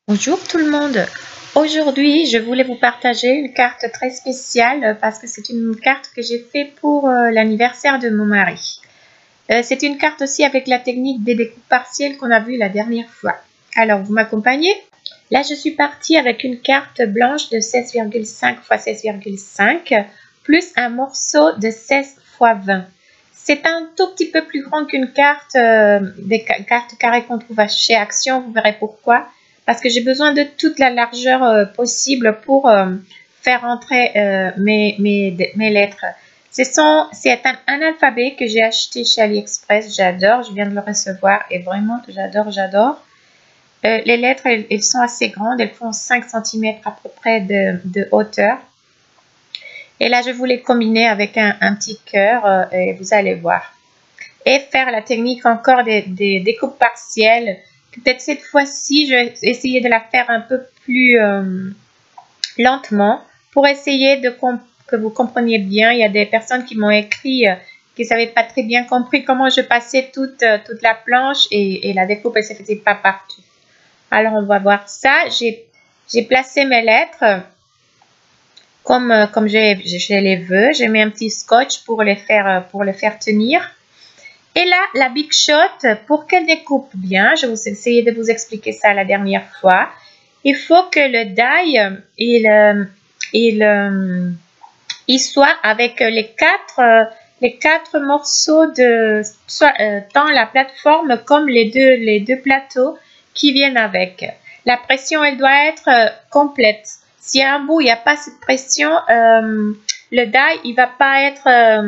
Bonjour tout le monde. Aujourd'hui, je voulais vous partager une carte très spéciale parce que c'est une carte que j'ai fait pour l'anniversaire de mon mari. C'est une carte aussi avec la technique des découpes partielles qu'on a vue la dernière fois. Alors, vous m'accompagnez? Là, je suis partie avec une carte blanche de 16,5 x 16,5 plus un morceau de 16 x 20. C'est un tout petit peu plus grand qu'une carte, des cartes carrées qu'on trouve chez Action, vous verrez pourquoi. Parce que j'ai besoin de toute la largeur possible pour faire entrer mes lettres. C'est un alphabet que j'ai acheté chez AliExpress. J'adore, je viens de le recevoir et vraiment, j'adore. Les lettres, elles sont assez grandes. Elles font 5 cm à peu près de hauteur. Et là, je voulais combiner avec un petit cœur et vous allez voir. Et faire la technique encore des découpes partielles. Peut-être cette fois-ci, je vais essayer de la faire un peu plus lentement pour essayer que vous compreniez bien. Il y a des personnes qui m'ont écrit qui ne savaient pas très bien compris comment je passais toute la planche et la découpe ne se faisait pas partout. Alors, on va voir ça. J'ai placé mes lettres comme je les veux. J'ai mis un petit scotch pour les faire tenir. Et là, la Big Shot, pour qu'elle découpe bien, je vais essayer de vous expliquer ça la dernière fois. Il faut que le die, il soit avec les quatre morceaux dans la plateforme comme les deux plateaux qui viennent avec. La pression, elle doit être complète. Si à un bout, il n'y a pas cette pression, le die, il ne va pas être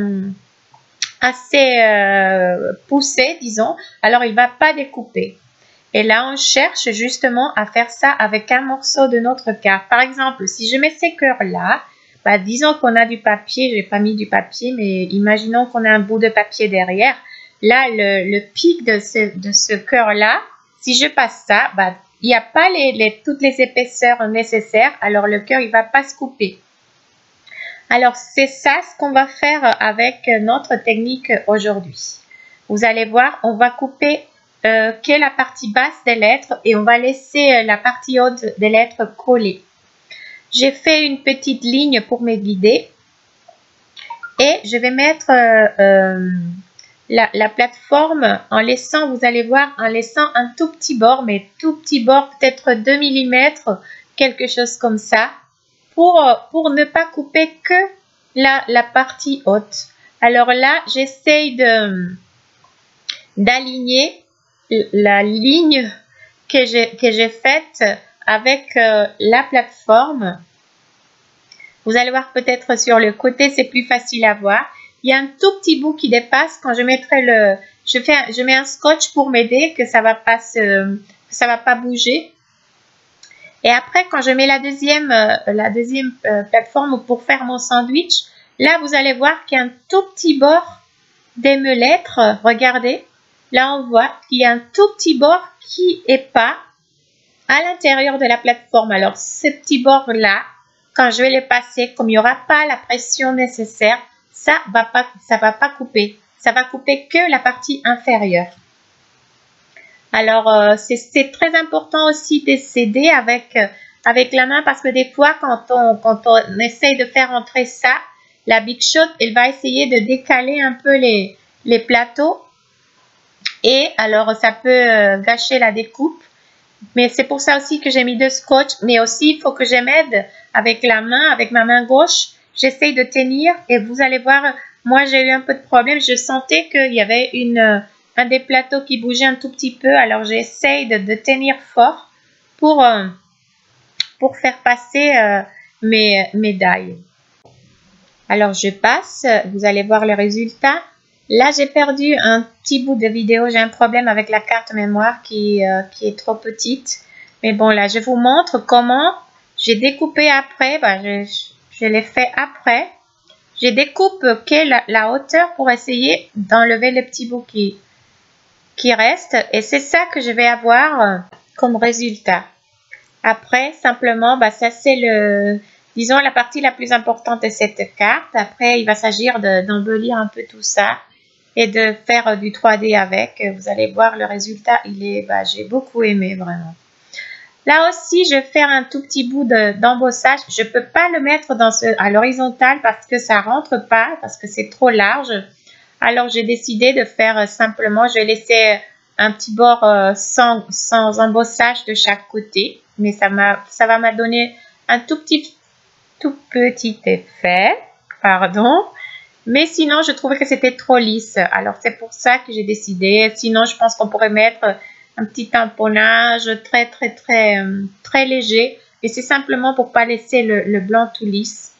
assez poussé, disons, alors il ne va pas découper. Et là, on cherche justement à faire ça avec un morceau de notre carte. Par exemple, si je mets ces cœurs-là, bah, disons qu'on a du papier, je n'ai pas mis du papier, mais imaginons qu'on a un bout de papier derrière. Là, le pic de ce cœur-là, si je passe ça, bah, il n'y a pas toutes les épaisseurs nécessaires, alors le cœur, il ne va pas se couper. Alors, c'est ça ce qu'on va faire avec notre technique aujourd'hui. Vous allez voir, on va couper que la partie basse des lettres et on va laisser la partie haute des lettres collée. J'ai fait une petite ligne pour me guider et je vais mettre la plateforme en laissant, vous allez voir, en laissant un tout petit bord, mais tout petit bord, peut-être 2 mm, quelque chose comme ça. Pour ne pas couper que la partie haute. Alors là, j'essaye d'aligner la ligne que j'ai faite avec la plateforme. Vous allez voir peut-être sur le côté, c'est plus facile à voir. Il y a un tout petit bout qui dépasse quand je mettrai je mets un scotch pour m'aider que ça va pas bouger. Et après, quand je mets la deuxième plateforme pour faire mon sandwich, là, vous allez voir qu'il y a un tout petit bord des mes lettres. Regardez, là, on voit qu'il y a un tout petit bord qui est pas à l'intérieur de la plateforme. Alors, ce petit bord-là, quand je vais le passer, comme il n'y aura pas la pression nécessaire, ça va pas couper. Ça va couper que la partie inférieure. Alors, c'est très important aussi de s'aider avec la main parce que des fois, quand on essaye de faire entrer ça, la Big Shot, elle va essayer de décaler un peu les plateaux et alors ça peut gâcher la découpe. Mais c'est pour ça aussi que j'ai mis 2 scotch. Mais aussi, il faut que je m'aide avec la main, avec ma main gauche. J'essaye de tenir et vous allez voir, moi j'ai eu un peu de problème. Je sentais qu'il y avait un des plateaux qui bougeait un tout petit peu. Alors, j'essaye de tenir fort pour faire passer mes die. Alors, je passe. Vous allez voir le résultat. Là, j'ai perdu un petit bout de vidéo. J'ai un problème avec la carte mémoire qui est trop petite. Mais bon, là, je vous montre comment j'ai découpé après. Bah, je l'ai fait après. Je découpe que la hauteur pour essayer d'enlever le petit bout qui reste et c'est ça que je vais avoir comme résultat. Après, simplement, bah, ça c'est disons la partie la plus importante de cette carte. Après, il va s'agir d'embellir un peu tout ça et de faire du 3D avec. Vous allez voir le résultat, j'ai beaucoup aimé vraiment. Là aussi, je vais faire un tout petit bout d'embossage. Je ne peux pas le mettre à l'horizontale parce que ça ne rentre pas, parce que c'est trop large. Alors, j'ai décidé de faire simplement, je vais laisser un petit bord sans embossage de chaque côté. Mais ça va me donner un tout petit effet. Pardon. Mais sinon, je trouvais que c'était trop lisse. Alors, c'est pour ça que j'ai décidé. Sinon, je pense qu'on pourrait mettre un petit tamponnage très léger. Et c'est simplement pour pas laisser le blanc tout lisse.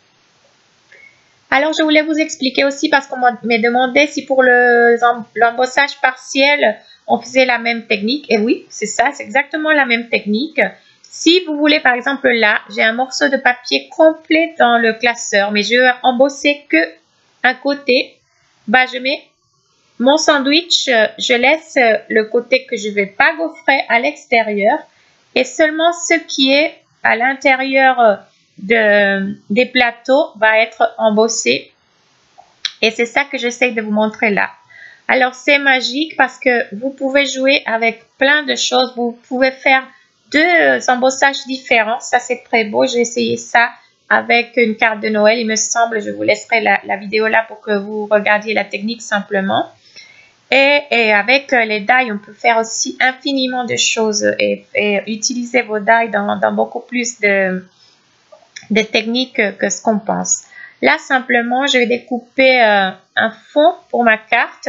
Alors, je voulais vous expliquer aussi parce qu'on m'a demandé si pour l'embossage partiel, on faisait la même technique. Et oui, c'est ça, c'est exactement la même technique. Si vous voulez, par exemple, là, j'ai un morceau de papier complet dans le classeur, mais je veux embosser que un côté. Bah, je mets mon sandwich, je laisse le côté que je ne vais pas gaufrer à l'extérieur et seulement ce qui est à l'intérieur des plateaux va être embossé. Et c'est ça que j'essaie de vous montrer là. Alors, c'est magique parce que vous pouvez jouer avec plein de choses. Vous pouvez faire deux embossages différents. Ça, c'est très beau. J'ai essayé ça avec une carte de Noël, il me semble. Je vous laisserai la vidéo là pour que vous regardiez la technique simplement. Et avec les die, on peut faire aussi infiniment de choses et utiliser vos die dans beaucoup plus de techniques que ce qu'on pense. Là, simplement, je vais découper un fond pour ma carte.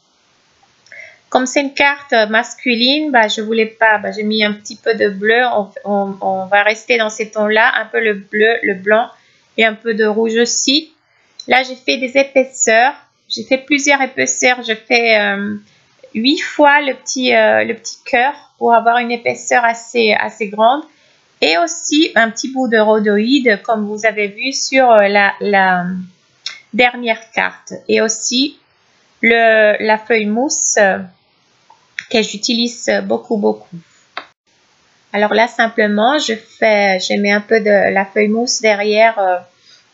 Comme c'est une carte masculine, bah, je voulais pas, bah, j'ai mis un petit peu de bleu. On va rester dans ces tons-là, un peu le bleu, le blanc et un peu de rouge aussi. Là, j'ai fait des épaisseurs. J'ai fait plusieurs épaisseurs. Je fais 8 fois le petit cœur pour avoir une épaisseur assez grande. Et aussi un petit bout de rhodoïde, comme vous avez vu sur la dernière carte. Et aussi la feuille mousse que j'utilise beaucoup. Alors là, simplement, je mets un peu de la feuille mousse derrière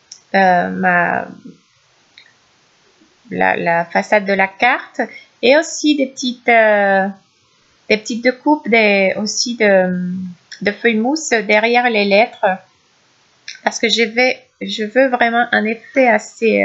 la façade de la carte et aussi des petites découpes aussi de feuilles mousse derrière les lettres parce que je veux vraiment un effet assez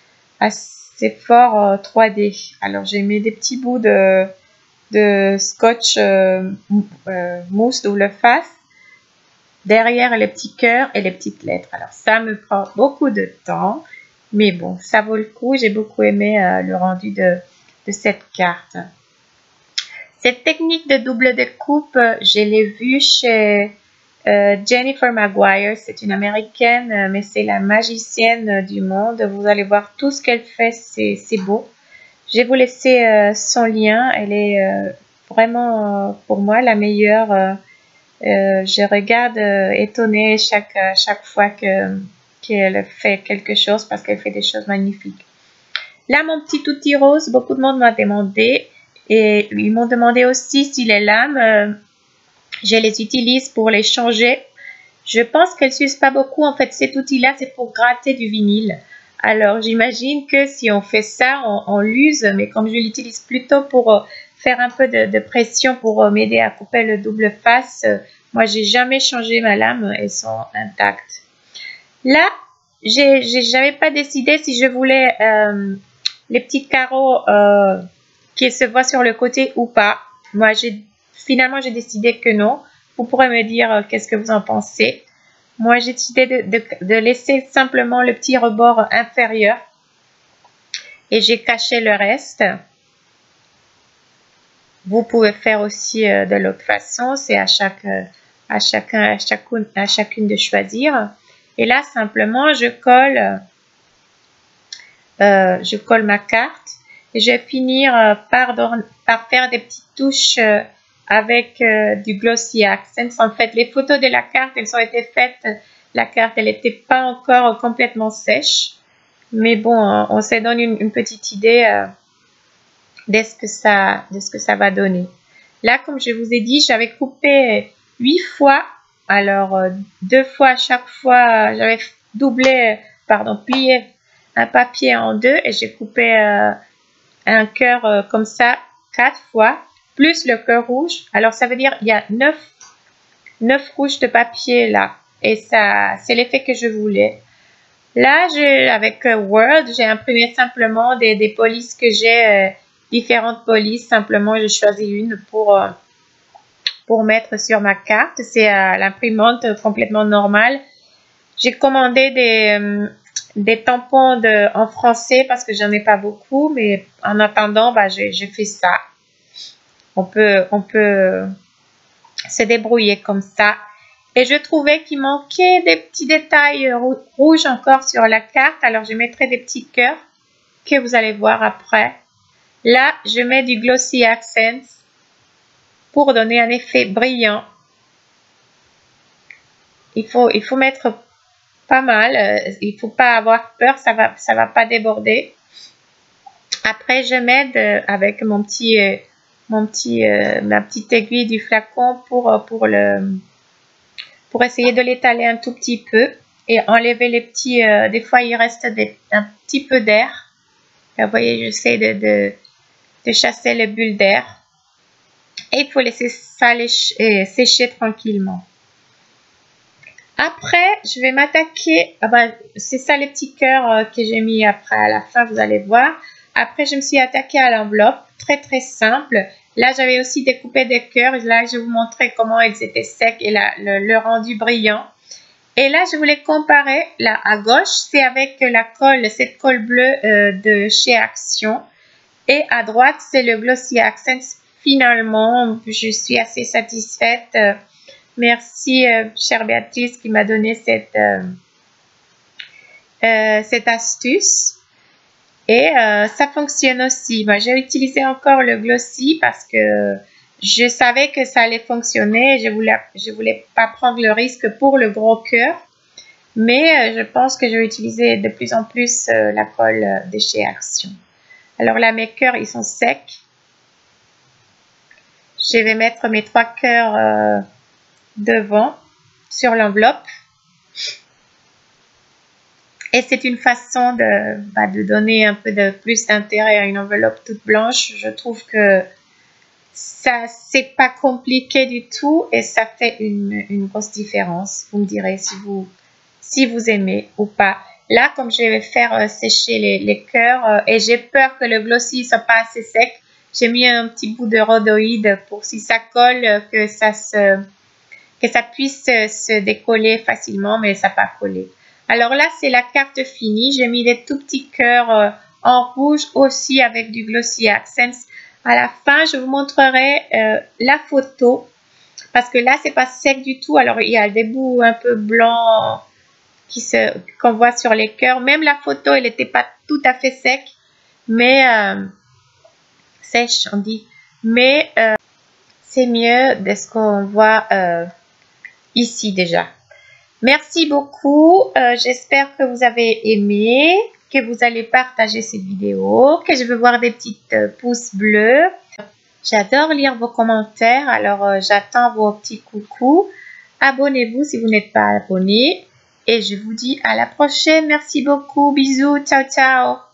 fort 3D. Alors j'ai mis des petits bouts de scotch mousse double face derrière les petits cœurs et les petites lettres. Alors ça me prend beaucoup de temps, mais bon, ça vaut le coup. J'ai beaucoup aimé le rendu de cette carte. Cette technique de double découpe, je l'ai vue chez Jennifer Maguire. C'est une américaine, mais c'est la magicienne du monde. Vous allez voir tout ce qu'elle fait, c'est beau. Je vais vous laisser son lien. Elle est vraiment pour moi la meilleure. Je regarde étonnée chaque fois qu'elle fait quelque chose parce qu'elle fait des choses magnifiques. Là, mon petit outil rose, beaucoup de monde m'a demandé et ils m'ont demandé aussi si les lames, je les utilise pour les changer. Je pense qu'elles ne s'usent pas beaucoup. En fait, cet outil-là, c'est pour gratter du vinyle. Alors, j'imagine que si on fait ça, on l'use, mais comme je l'utilise plutôt pour faire un peu de pression pour m'aider à couper le double face, moi, j'ai jamais changé ma lame, elles sont intactes. Là, j'avais pas décidé si je voulais les petits carreaux qui se voient sur le côté ou pas. Moi, finalement, j'ai décidé que non. Vous pourrez me dire qu'est-ce que vous en pensez. Moi, j'ai décidé de laisser simplement le petit rebord inférieur et j'ai caché le reste. Vous pouvez faire aussi de l'autre façon, c'est à chacune de choisir. Et là, simplement, je colle ma carte et je vais finir par faire des petites touches avec du glossy accents. En fait, les photos de la carte, elles ont été faites. La carte, elle n'était pas encore complètement sèche. Mais bon, on se donne une petite idée de ce que ça va donner. Là, comme je vous ai dit, j'avais coupé 8 fois. Alors, 2 fois à chaque fois, j'avais plié un papier en 2 et j'ai coupé un cœur comme ça 4 fois, plus le cœur rouge. Alors, ça veut dire il y a 9 9 couches de papier là. Et ça, c'est l'effet que je voulais. Là, avec Word, j'ai imprimé simplement des polices que j'ai, différentes polices. Simplement, j'ai choisi une pour mettre sur ma carte. C'est l'imprimante complètement normale. J'ai commandé des tampons en français parce que j'en ai pas beaucoup. Mais en attendant, bah, j'ai fait ça. On peut se débrouiller comme ça. Et je trouvais qu'il manquait des petits détails rouges encore sur la carte. Alors, je mettrai des petits cœurs que vous allez voir après. Là, je mets du Glossy Accents pour donner un effet brillant. Il faut mettre pas mal. Il faut pas avoir peur. Ça va pas déborder. Après, je m'aide avec ma petite aiguille du flacon pour essayer de l'étaler un tout petit peu et enlever les petits, des fois il reste un petit peu d'air. Vous voyez, j'essaie de chasser les bulles d'air. Et il faut laisser ça sécher tranquillement. Après, je vais m'attaquer, c'est ça les petits cœurs que j'ai mis après à la fin, vous allez voir. Après, je me suis attaquée à l'enveloppe, très très simple. Là, j'avais aussi découpé des cœurs. Là, je vais vous montrer comment ils étaient secs et le rendu brillant. Et là, je voulais comparer. Là, à gauche, c'est avec la colle, cette colle bleue de chez Action. Et à droite, c'est le Glossy Accents. Finalement, je suis assez satisfaite. Merci, chère Béatrice, qui m'a donné cette astuce. Et ça fonctionne aussi. J'ai utilisé encore le Glossy parce que je savais que ça allait fonctionner. Je voulais pas prendre le risque pour le gros cœur. Mais je pense que je vais utiliser de plus en plus la colle de chez Action. Alors là, mes cœurs, ils sont secs. Je vais mettre mes 3 cœurs devant sur l'enveloppe. Et c'est une façon de donner un peu de plus d'intérêt à une enveloppe toute blanche. Je trouve que ça, c'est pas compliqué du tout et ça fait une grosse différence. Vous me direz si vous aimez ou pas. Là, comme je vais faire sécher les cœurs et j'ai peur que le glossy ne soit pas assez sec, j'ai mis un petit bout de rhodoïde pour si ça colle, que ça puisse se décoller facilement, mais ça n'a pas collé. Alors là, c'est la carte finie. J'ai mis des tout petits cœurs en rouge aussi avec du Glossy Accents. À la fin, je vous montrerai la photo parce que là, c'est pas sec du tout. Alors, il y a des bouts un peu blancs qu'on voit sur les cœurs. Même la photo, elle n'était pas tout à fait sec, mais sèche, on dit. Mais c'est mieux de ce qu'on voit ici déjà. Merci beaucoup. J'espère que vous avez aimé, que vous allez partager cette vidéo, que je veux voir des petites pouces bleus. J'adore lire vos commentaires, alors j'attends vos petits coucous. Abonnez-vous si vous n'êtes pas abonné. Et je vous dis à la prochaine. Merci beaucoup. Bisous. Ciao, ciao.